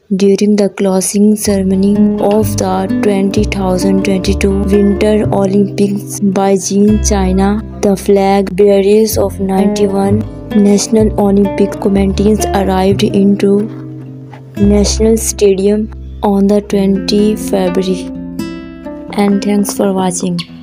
During the closing ceremony of the 2022 Winter Olympics in Beijing, China, the flag bearers of 91 National Olympic committees arrived into National Stadium on the 20th February. And thanks for watching.